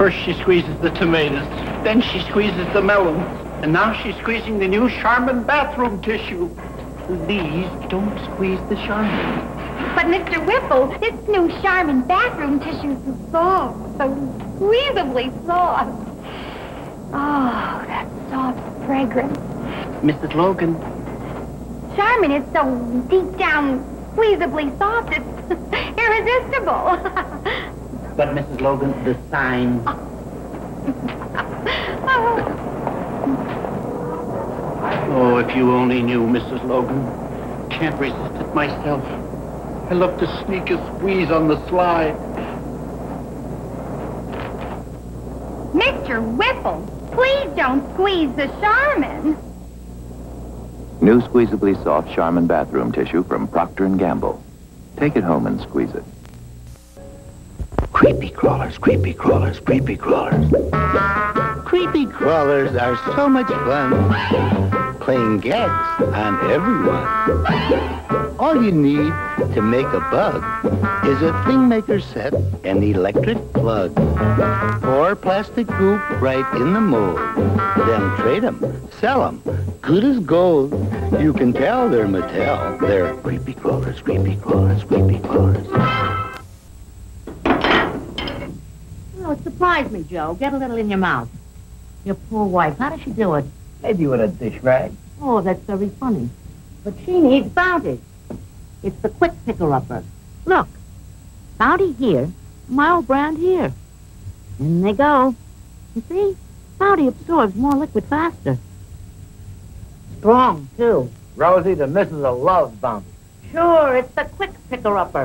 First she squeezes the tomatoes, then she squeezes the melons, and now she's squeezing the new Charmin bathroom tissue. Please don't squeeze the Charmin. But Mr. Whipple, this new Charmin bathroom tissue is so soft, so squeezably soft. Oh, that soft fragrance. Mrs. Logan. Charmin is so deep down, squeezably soft, it's irresistible. But Mrs. Logan, the sign. Oh, if you only knew, Mrs. Logan. Can't resist it myself. I love to sneak a squeeze on the sly. Mr. Whipple, please don't squeeze the Charmin. New squeezably soft Charmin bathroom tissue from Procter & Gamble. Take it home and squeeze it. Creepy crawlers, creepy crawlers, creepy crawlers. Creepy crawlers are so much fun. Playing gags on everyone. All you need to make a bug is a thing maker set and electric plug. Pour plastic goop right in the mold. Then trade 'em, sell 'em, good as gold. You can tell they're Mattel. They're creepy crawlers, creepy crawlers, creepy crawlers. Oh, it surprised me, Joe. Get a little in your mouth. Your poor wife, how does she do it? Maybe with a dish rag. Oh, that's very funny. But she needs Bounty. It's the quick picker-upper. Look, Bounty here, my old brand here. In they go. You see, Bounty absorbs more liquid faster. Strong, too. Rosie, the missus will love Bounty. Sure, it's the quick picker-upper.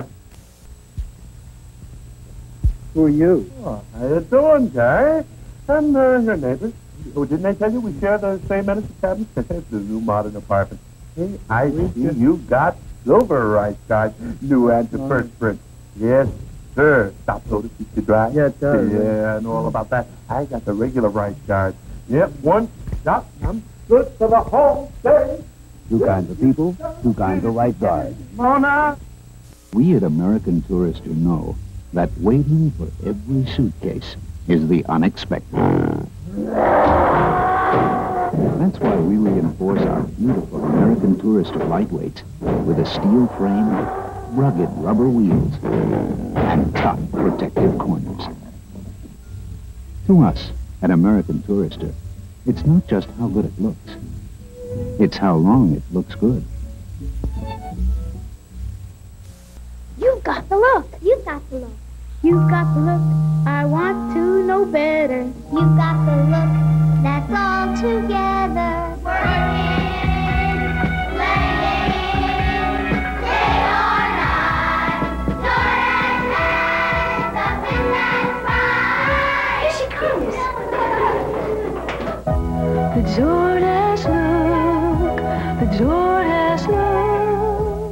Who are you? Oh, how you doing, Jerry? I'm your neighbor. Oh, didn't I tell you we share the same medicine cabinet? It's a new modern apartment. Hey, I see you got silver rice cards, new antiperspirant. Yes, sir. Stop so to keep you dry. Yeah, it does. Yeah, I know all about that. I got the regular rice cards. Yep, one shot. I'm good for the whole day. Two kinds of people, two kinds of rice cards. Mona! We at American Tourister know that waiting for every suitcase is the unexpected. That's why we reinforce our beautiful American Tourister lightweights with a steel frame, rugged rubber wheels, and tough protective corners. To us, at American Tourister, it's not just how good it looks. It's how long it looks good. You've got the look. You've got the look. You've got the look. I want to know better. You've got the look. That's all together. Working, playing, day or night. Door and night, something that's right. Here she comes. The Jordache look. The Jordache look.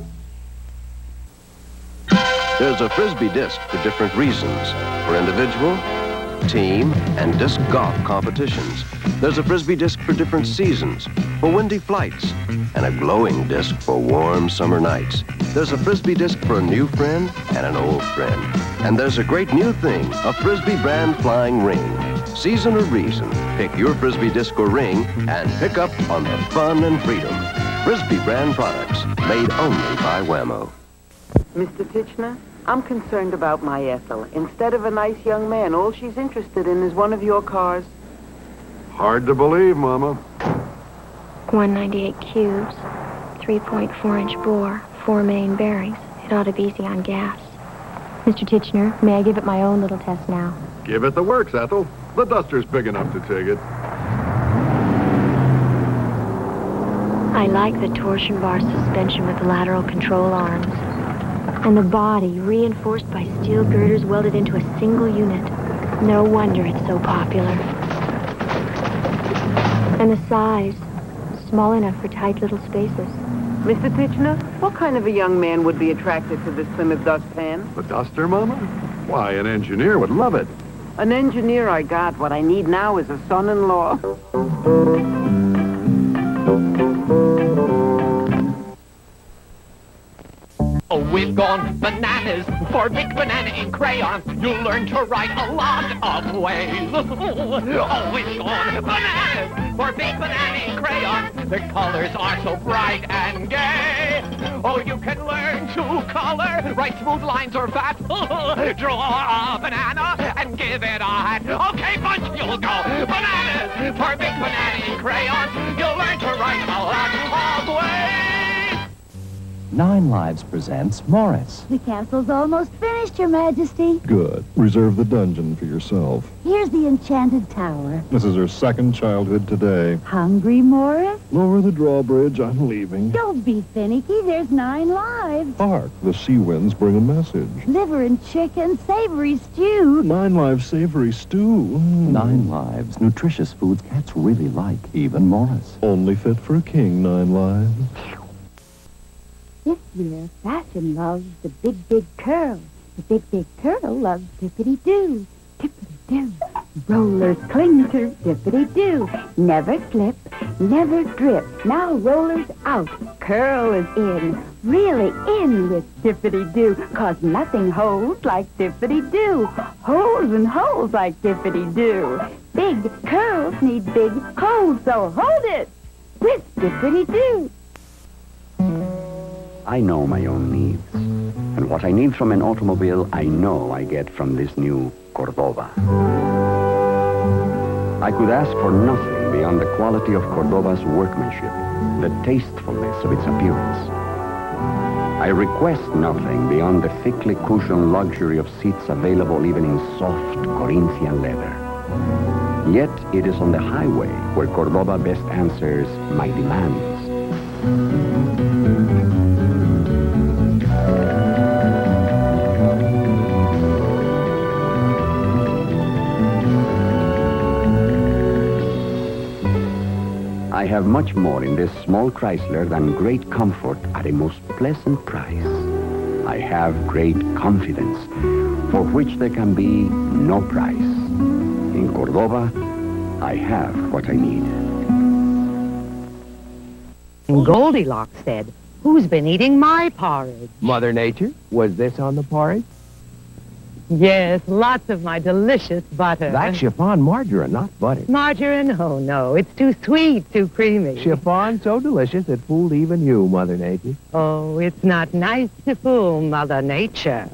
There's a Frisbee disc for different reasons. For individual, team, and disc golf competitions. There's a Frisbee disc for different seasons, for windy flights, and a glowing disc for warm summer nights. There's a Frisbee disc for a new friend and an old friend. And there's a great new thing, a Frisbee brand flying ring. Season or reason, pick your Frisbee disc or ring and pick up on the fun and freedom. Frisbee brand products, made only by Wham-O. Mr. Titchener, I'm concerned about my Ethel. Instead of a nice young man, all she's interested in is one of your cars. Hard to believe, Mama. 198 cubes, 3.4-inch bore, 4 main bearings. It ought to be easy on gas. Mr. Titchener, may I give it my own little test now? Give it the works, Ethel. The Duster's big enough to take it. I like the torsion bar suspension with the lateral control arms. And the body reinforced by steel girders welded into a single unit. No wonder it's so popular. And the size, small enough for tight little spaces. Mr. Titchener, what kind of a young man would be attracted to this Plymouth dustpan? The Duster, Mama? Why, an engineer would love it. An engineer I got. What I need now is a son-in-law. Oh, we've gone bananas for Big Banana in crayon. You'll learn to write a lot of ways. Oh, we've gone bananas for Big Banana in crayon. The colors are so bright and gay. Oh, you can learn to color, write smooth lines or fat. Draw a banana and give it a hat. Okay, bunch, you'll go bananas for Big Banana in crayon. You'll learn to write a lot of ways. 9 Lives presents Morris. The castle's almost finished, Your Majesty. Good. Reserve the dungeon for yourself. Here's the enchanted tower. This is her second childhood today. Hungry, Morris? Lower the drawbridge. I'm leaving. Don't be finicky. There's 9 lives. Hark, the sea winds bring a message. Liver and chicken, savory stew. 9 Lives savory stew. 9 Lives, nutritious foods cats really like, even Morris. Only fit for a king, 9 Lives. This year, fashion loves the big, big curl. The big, big curl loves tippity-doo. Tippity-doo. Rollers cling to dippity-doo. Never slip, never drip. Now rollers out. Curl is in. Really in with dippity-doo. 'Cause nothing holds like dippity-doo. Holds and holds like dippity-doo. Big curls need big holds, so hold it with dippity-doo. I know my own needs. And what I need from an automobile, I know I get from this new Cordova. I could ask for nothing beyond the quality of Cordova's workmanship, the tastefulness of its appearance. I request nothing beyond the thickly cushioned luxury of seats available even in soft Corinthian leather. Yet it is on the highway where Cordova best answers my demands. I have much more in this small Chrysler than great comfort at a most pleasant price. I have great confidence, for which there can be no price. In Cordova, I have what I need. And Goldilocks said, "Who's been eating my porridge?" Mother Nature, was this on the porridge? Yes, lots of my delicious butter. That's chiffon margarine, not butter. Margarine? Oh, no, it's too sweet, too creamy. Chiffon so delicious it fooled even you, Mother Nature. Oh, it's not nice to fool Mother Nature.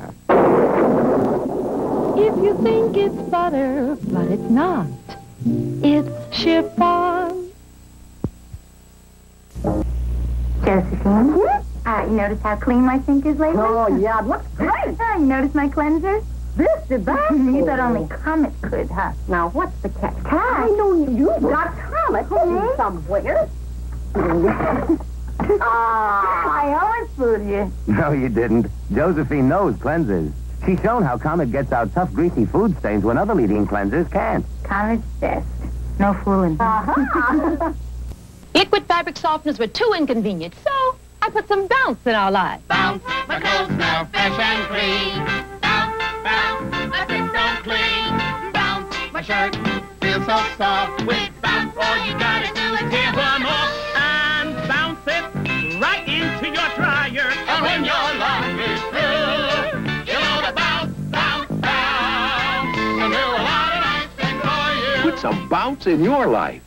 If you think it's butter, but it's not. It's chiffon. Josephine? You notice how clean my sink is lately? Oh, yeah, it looks great. You notice my cleanser? This is that. You thought only Comet could, huh? Now, what's the catch? I know you've got Comet somewhere. I always fooled you. No, you didn't. Josephine knows cleansers. She's shown how Comet gets out tough, greasy food stains when other leading cleansers can't. Comet's best. No fooling. Liquid fabric softeners were too inconvenient, so I put some bounce in our lives. Bounce, my clothes now fresh and clean. Bounce, bounce, my things don't clean. Bounce, my shirt feels so soft. With Bounce, all you gotta do is give them off and bounce it right into your dryer. And when your laundry's through, you know to bounce, bounce, bounce, and do a lot of nice things for you. Put some bounce in your life.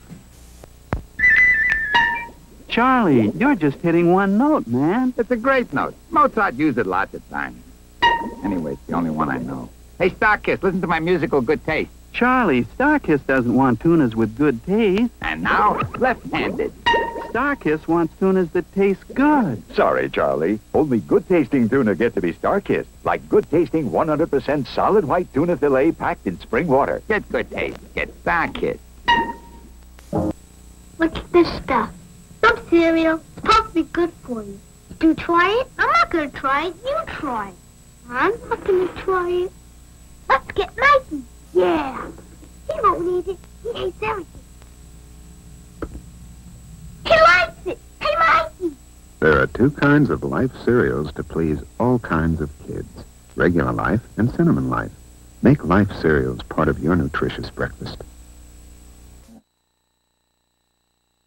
Charlie, you're just hitting one note, man. It's a great note. Mozart used it lots of times. Anyway, it's the only one I know. Hey, Starkiss, listen to my musical good taste. Charlie, Starkiss doesn't want tunas with good taste. And now, left-handed. Starkiss wants tunas that taste good. Sorry, Charlie. Only good-tasting tuna get to be Starkiss. Like good-tasting 100% solid white tuna fillet packed in spring water. Get good taste. Get Starkiss. What's this stuff? Some cereal. It's supposed to be good for you. Do you try it? I'm not going to try it. You try it. I'm not going to try it. Let's get Mikey. Yeah. He won't need it. He hates everything. He likes it. Hey, Mikey. There are 2 kinds of Life cereals to please all kinds of kids. Regular Life and Cinnamon Life. Make Life cereals part of your nutritious breakfast.